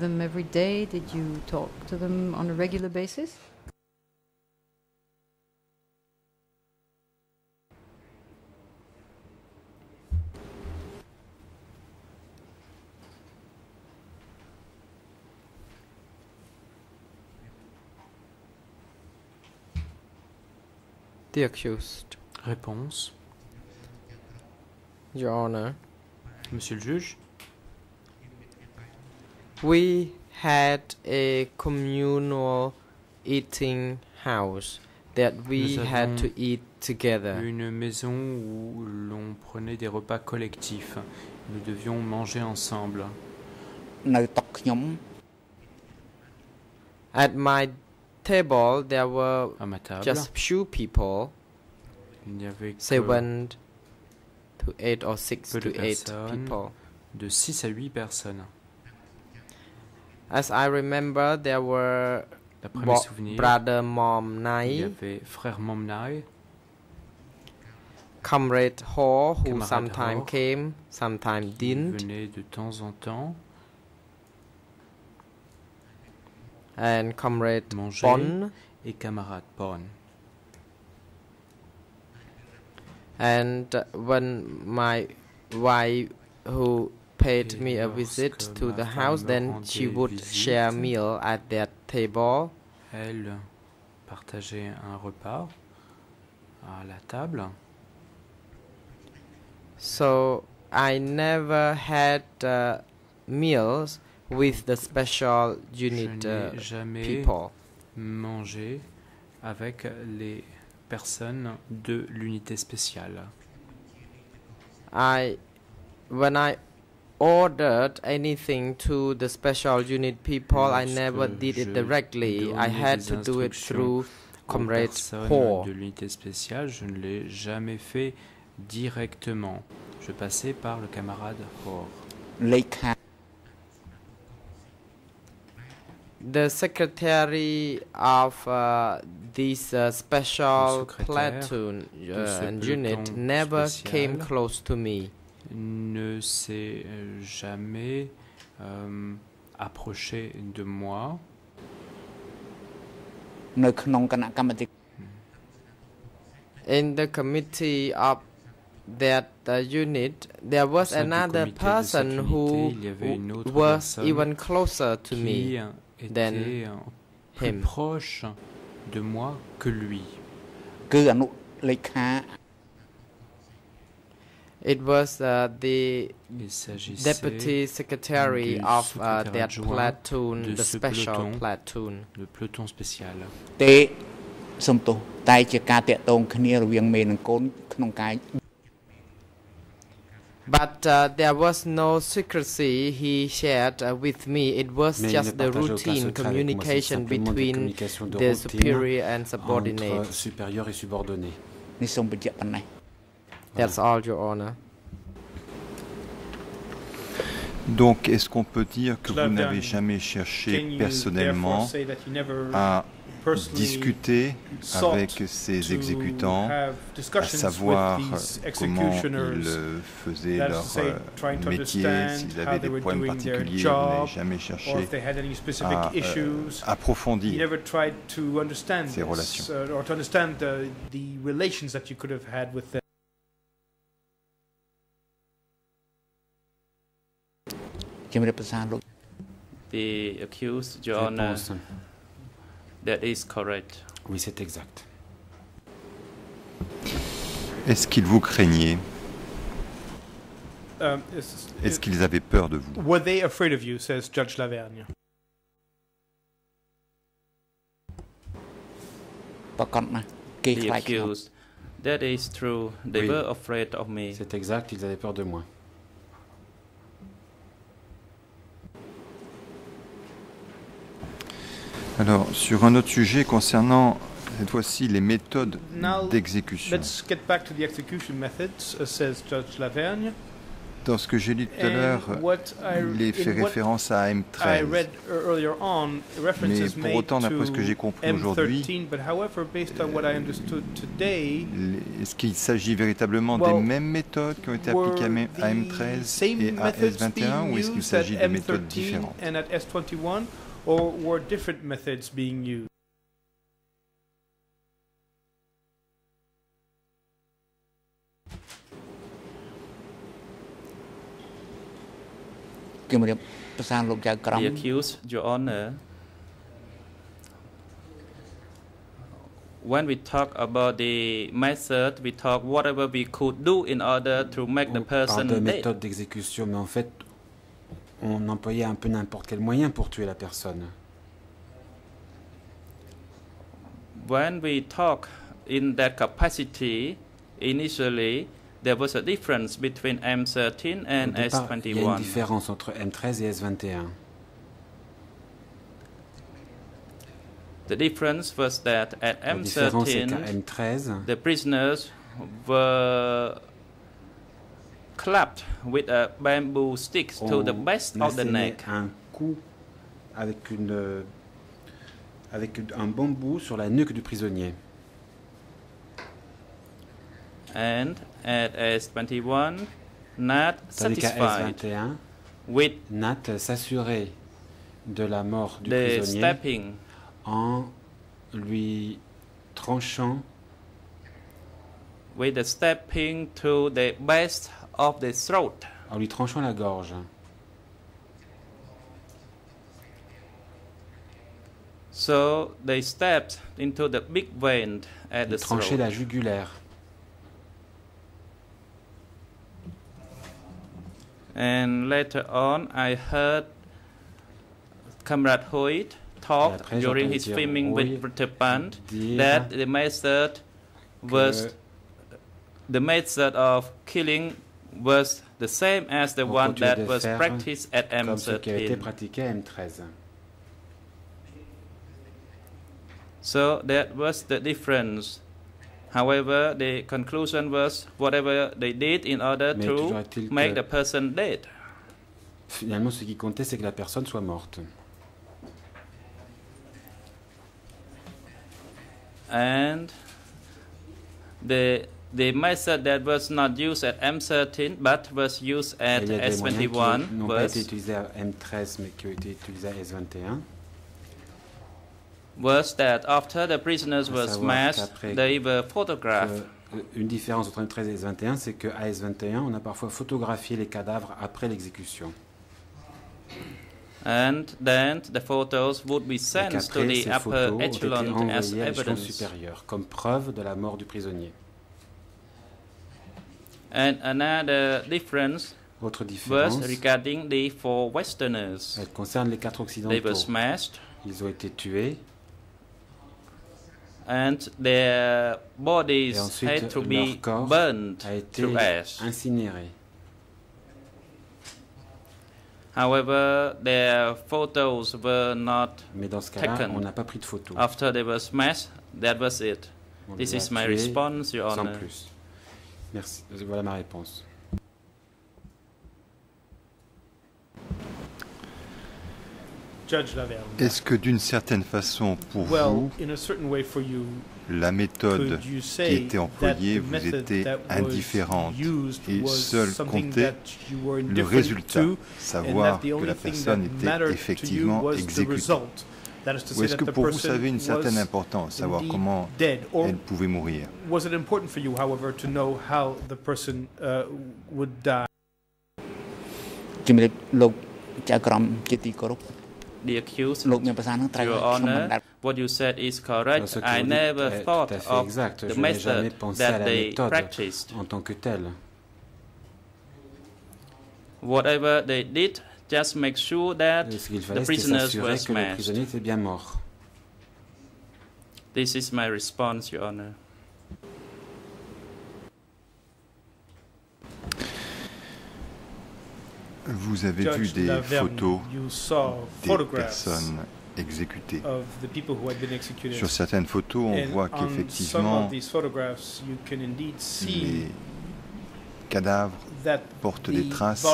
The accused. Réponse. Your Honor. Monsieur le juge. We had a communal eating house that we had to eat together. Une maison où l'on prenait des repas collectifs. Nous devions manger ensemble. At my table, there were just few people. Il n'y avait 7 to 8 or 6 to 8 people. De 6 à 8 personnes. As I remember, there were Brother Mom Nai. Il y avait frère Mom Nai. Comrade Ho, who sometimes came, sometimes didn't. Il venait de temps en temps. And Comrade Bon. Et camarade Bon. And when my wife, who paid me a visit to the house, then she would share meal at that table. Elle partageait un repas à la table. So I never had meals with the special unit people. Mangé avec les personnes de l'unité spéciale. When I ordered anything to the special unit people, I never did it directly. I had to do it through Comrade Ho. De l'unité spéciale, je ne l'ai jamais fait directement. Je passais par le camarade Ho. The secretary of this special platoon and unit never came close to me. Ne s'est jamais approché de moi. In the committee of that unit, there was another person who was even closer to me than him. Plus proche de moi que lui. It was the deputy secretary of that platoon, the special platoon. Le peloton spécial. But there was no secrecy he shared with me. It was just the routine communication between the superior and subordinate. That's all, Your Honor. Donc, est-ce qu'on peut dire que vous n'avez jamais cherché personnellement à discuter avec ces exécutants, à savoir comment ils faisaient leur métier, s'ils avaient des problèmes particuliers, vous n'avez jamais cherché à approfondir ces relations? The accused, Your Honor, that is correct. Oui, c'est exact. Est-ce qu'ils vous craignaient? Est-ce qu'ils avaient peur de vous? Were they afraid of you, says Judge Lavergne? The accused, that is true. They were afraid of me. C'est exact, ils avaient peur de moi. Alors, sur un autre sujet concernant cette fois-ci les méthodes d'exécution. Let's get back to the execution methods, says Judge Lavergne. Dans ce que j'ai lu tout à l'heure, il est fait référence à M13. Mais pour autant, d'après ce que j'ai compris aujourd'hui, est-ce qu'il s'agit véritablement des mêmes méthodes qui ont été appliquées à M13 et à S21 ou est-ce qu'il s'agit de méthodes différentes? Or were different methods being used? The accused, Your Honor, when we talk about the method, we talk whatever we could do in order to make the person dead. On parle de dead. méthode d'exécution, mais en fait, on employait un peu n'importe quel moyen pour tuer la personne. When we talk in that capacity, initially, there was a difference between M13 and S21. Il y a une différence entre M13 et S21. The difference was that at M13, the prisoners were clapped with a bamboo stick to the base of the neck. Un coup avec un bambou sur la nuque du prisonnier. And at S21, Nat satisfied with Nat s'assurait de la mort du the prisonnier stepping en lui tranchant with the stepping to the base of the throat. En lui tranchant la gorge. So they stepped into the big vein at the throat. Tranché la jugulaire. And later on, I heard Comrade Hoyt talk during his filming with Britapant that the method of killing was the same as the one that was practiced at M13. So that was the difference. However, the conclusion was whatever they did in order to make the person dead. Finalement, ce qui comptait, c'est que la personne soit morte. And the method that was not used at M13 but was used at S21 n'ont pas été utilisés à M13 mais qui ont été utilisés à S21. Was that after the prisoners were smashed, they were photographed. Une différence entre M13 et S21, c'est qu'à S21, on a parfois photographié les cadavres après l'exécution. And then the photos would be sent to the upper echelon as evidence. Supérieur, comme preuve de la mort du prisonnier. And another difference was regarding the 4 Westerners. Elle concerne les 4 occidentaux. They were smashed. Ils ont été tués. And their bodies had to be burned to ash. Incinérés. However, their photos were not taken. On n'a pas pris de photos. After they were smashed, that was it. This is my response, Your Honor. Sans plus. Merci. Voilà ma réponse. Est-ce que d'une certaine façon, pour vous, la méthode qui était employée vous était indifférente et seul comptait le résultat, savoir que la personne était effectivement exécutée? Ou est-ce que pour vous, ça avait une certaine importance, savoir comment elle pouvait mourir? The accused, Your Honor, what you said is correct. I never thought of the method that they practiced. En tant que tel. Whatever they did, just make sure that the prisoners were smashed. This is my response, Your Honor. Vous avez vu des photos des personnes exécutées. Sur certaines photos, on voit qu'effectivement, les cadavres portent des traces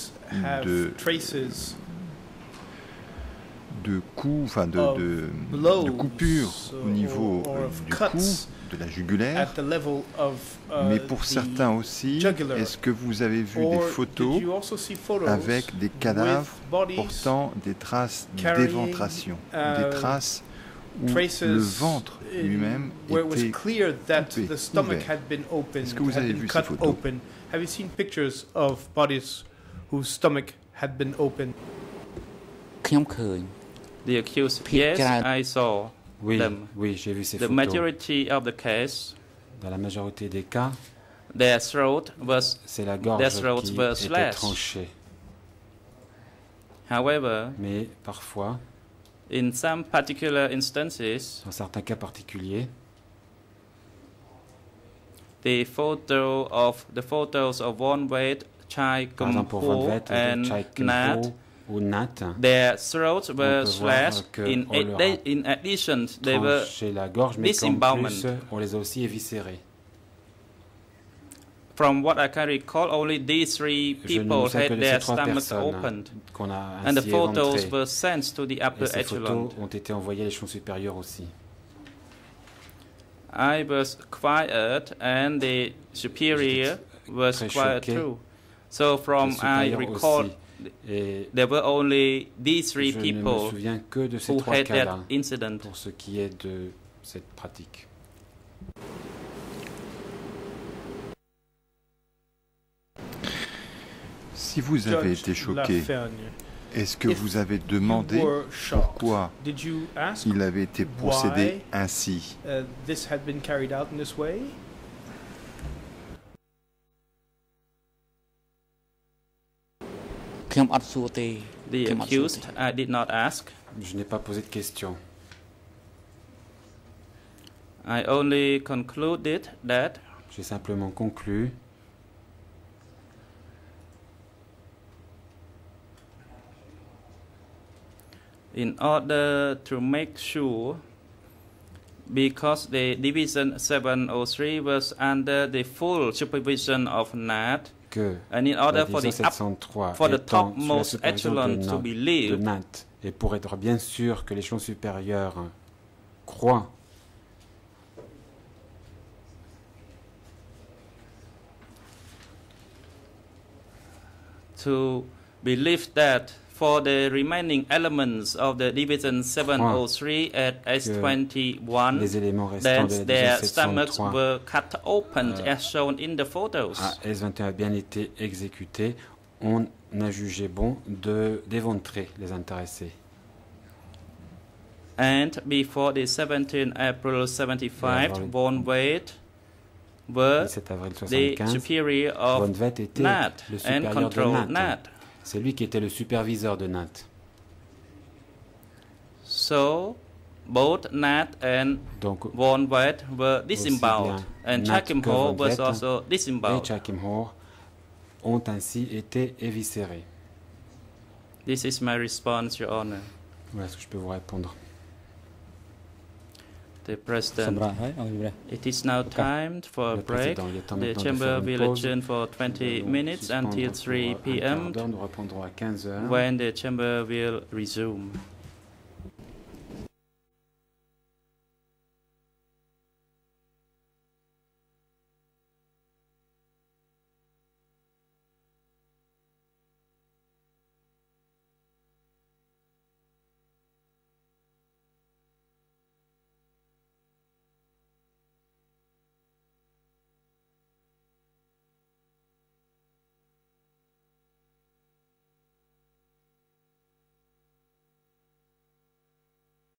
de coups, enfin de coupures au niveau du cou, de la jugulaire, mais pour certains aussi, est-ce que vous avez vu des photos avec des cadavres portant des traces d'éventration, des traces où le ventre lui-même était coupé, ouvert? Est-ce que vous avez vu ces photos? Have you seen pictures of bodies whose stomach had been opened? The accused, yes, I saw. them. Oui, j'ai vu ces photos. The majority of the case, dans la majorité des cas, their throat was, c'est la gorge qui était tranchée. However, mais parfois, in some particular instances, dans certains cas particuliers, the photos of Von Veth, Chai Kum Ho, and Nat, their throats were slashed. In addition, they were disembowelment. On les a aussi éviscérés. From what I can recall, only these three people had their stomachs opened, and the photos were sent to the upper echelon. Ont été envoyées à l'échelon supérieur aussi. I was quiet, and the superior was quiet too. So from I recall, there were only these three people who had that incident. Pour ce qui est de cette pratique. Si vous avez été choqué, est-ce que vous avez demandé pourquoi il avait été procédé ainsi? The accused, I did not ask. Je n'ai pas posé de question. I only concluded that. J'ai simplement conclu. In order to make sure, because the Division 703 was under the full supervision of NAT, and in order for the topmost echelon to believe, NAT, et pour être bien sûr que l'échelon supérieur croit to believe that for the remaining elements of the Division 703 at S21, then their stomachs were cut open as shown in the photos. S21 a bien été exécuté. On a jugé bon d'éventrer les intéressés. And before the 17 April 75, Von Veth were the superior of NAT and controlled NAT. C'est lui qui était le superviseur de Nat. So, both Nat and Von Veth were disemboweled, and Chai Kim Ho was also disemboweled. Et Chai Kim Ho ont ainsi été éviscérés. This is my response, Your Honor. Voilà ce que je peux vous répondre. The President, it is now time for a break. The chamber will adjourn for 20 minutes until 3 p.m. when the chamber will resume.